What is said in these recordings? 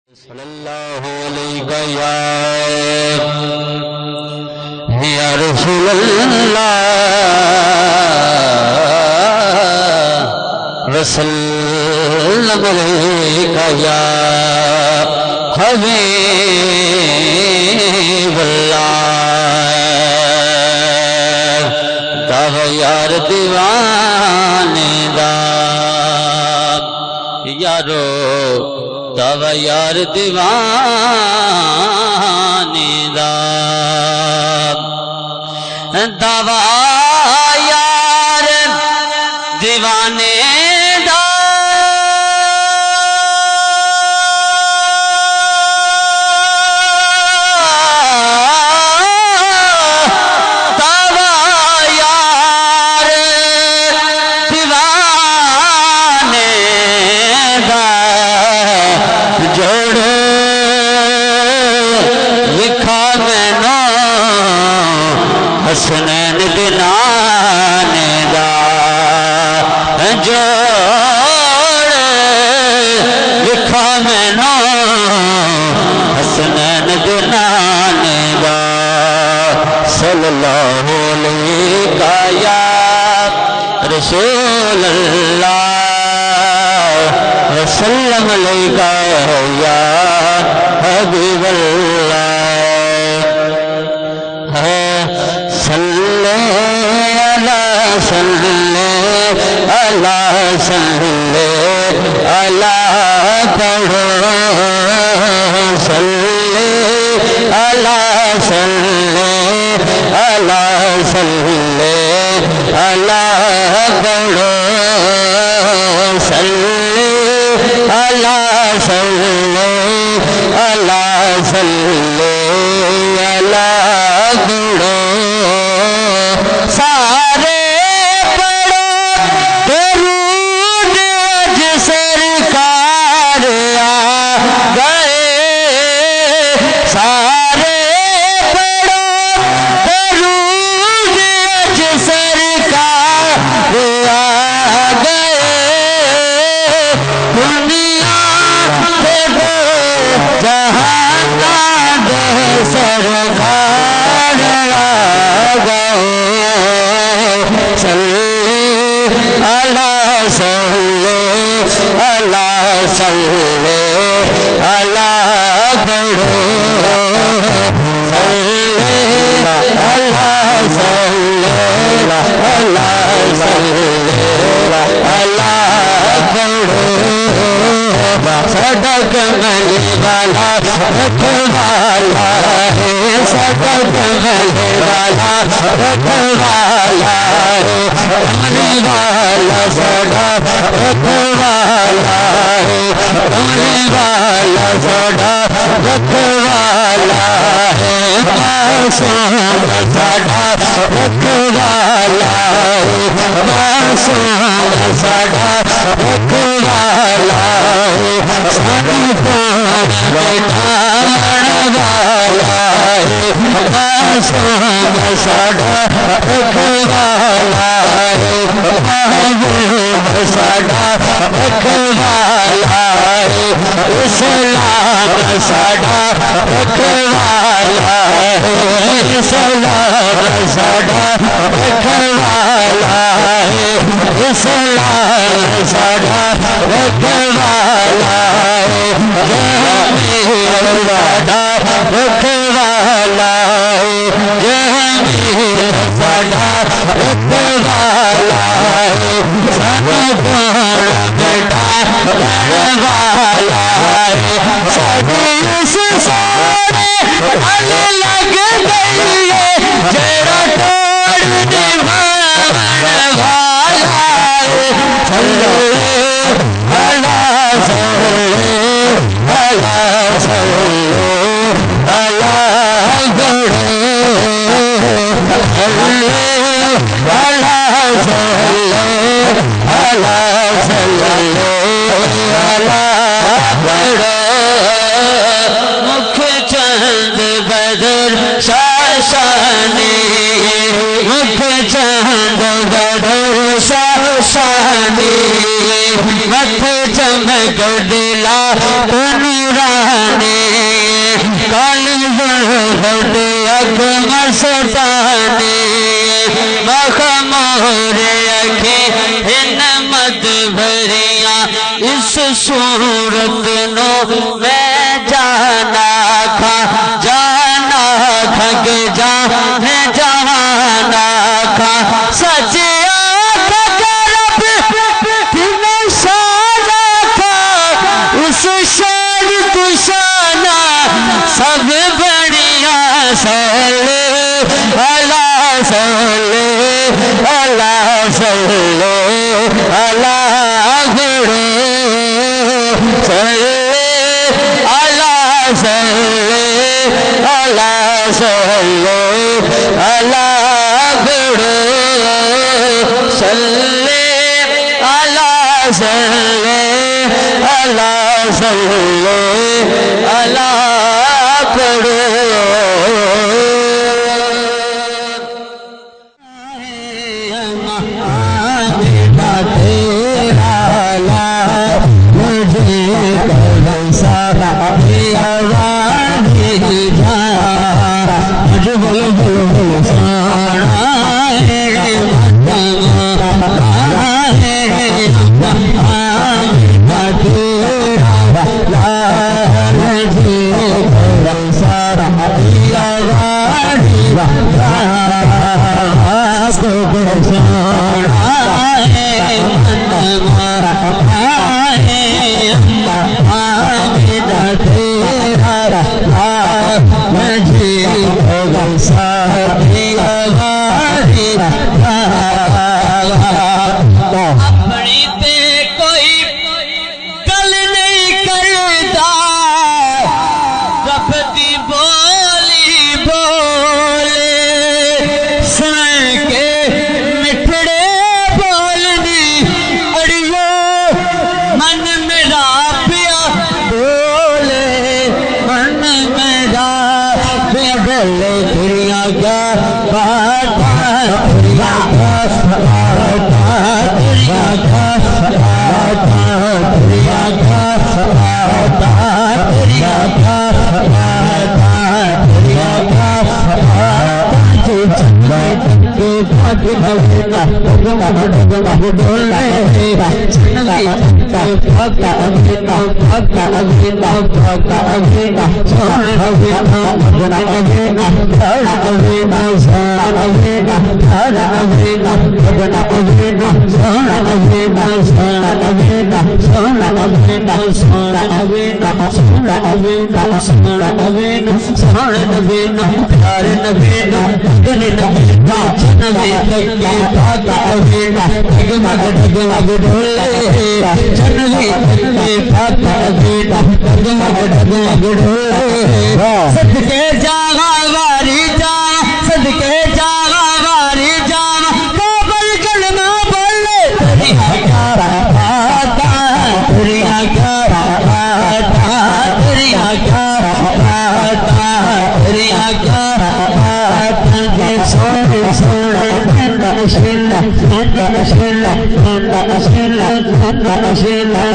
صلی اللہ علیہ یا رسول اللہ وسلم علیہ یا حبیب اللہ دعو یار دیوانے دا یارو دعو یار دیوانے دا دعو یار دیوانے دا دعو یار دیوانے دا جوڑ لکھا میں نو حسنین بنانے دا جوڑ لکھا میں نو حسنین بنانے دا صلی اللہ علیہ یا رسول اللہ وسلم علیہ یا حبیب اللہ صلی اللہ صلی اللہ صلی اللہ پڑھو صلی اللہ صلی اللہ صلی اللہ پڑھو صلی اللہ صلی اللہ صلی اللہ پڑھو سارے پڑھو درود اج سرکار آ گئے سارے پڑھو درود اج سرکار آ گئے دنیا کے دو جہان دے سرکار آ گئے صلی اللہ صلی اللہ صلی اللہ پڑھو صلی اللہ صلی اللہ صلی اللہ پڑھو صدق ملی والا رکھوالا ہے صدق ملی والا رکھوالا ہے رکھنے والا صدق رکھوالا ہے رکھنے والا صدق رکھوالا ہے معصوم صدق رکھوالا ہے معصوم صدق رکھوالا ہے سنتان بٹھانے والا ہے معصوم صدق رکھوالا ہے محبوب صدق رکھوالا ہے اسلام صدق رکھوالا ہے اسلام صدق رکھوالا ہے اسلام صدق رکھوالا ہے جہانگیر صدق رکھوالا ہے جہانگیر صدق رکھوالا ہے سنتان بٹھانے والا ہے سبھی اس سارے حل لگ گئی ہے جڑا توڑ دیوان والا ہے صلی اللہ صلی اللہ صلی اللہ پڑھو صلی اللہ صلی اللہ صلی اللہ پڑھو مکھ چند بدر شاشانی مکھ چند بدر شاشانی مت چمک دلا نورانی کالی برہد اگ مستانی مخمور اکھیں ہنمت بھریاں اس صورت نو میں جانا کھا کہ جانا کھا سچے سب بڑھیا صلی اللہ صلی اللہ صلی اللہ گرو صلی اللہ صلی اللہ صلی اللہ گرو صلی اللہ صلی اللہ صلی اللہ صدقے جاغا واری جا صدقے جاغا واری جا بابل کلمہ بولے تیری آگارہ آتا تیری آگارہ آتا تیری آگارہ آتا تیری آگارہ آتا جے سوڑے سوڑے شیلہ شیلہ شیلہ شیلہ شیلہ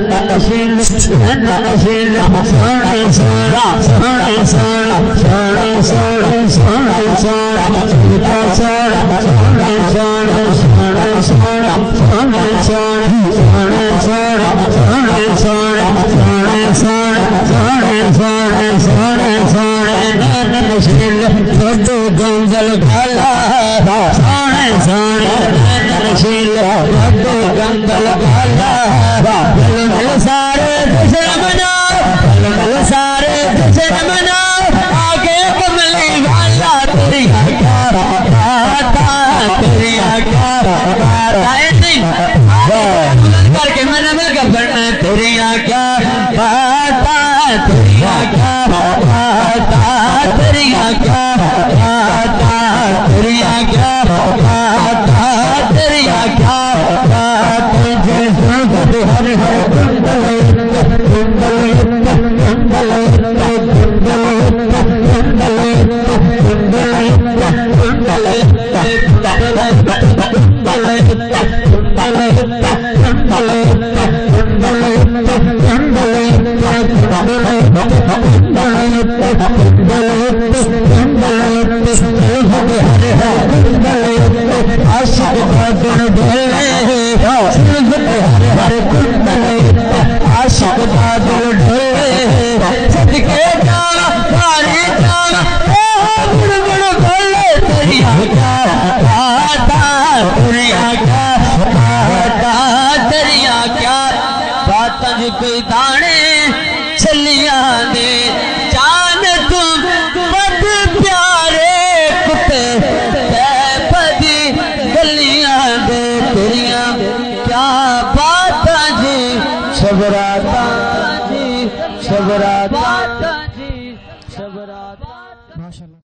گنجل گھالا سونے سونے شیل گنجل گھالا مل سارے دشن منا مل سارے دشن منا آگے کملی والا تیری آگارہ آتا تیری آگارہ آتا ایسی کر کے میں نے مل کر پڑھنا تیری آگارہ آتا تیری آگارہ آتا تیری آگارہ آتا تیری آگارہ آتا تیری آگارہ آتا جیسا گھر ہر ہر سلفت ہر کنڈل عاشق دا دل ڈھولے صدقے جانا پاری جانا بڑ بڑ بھولے دریا کا آتا دریا کا آتا دریا کیا بات کوئی دان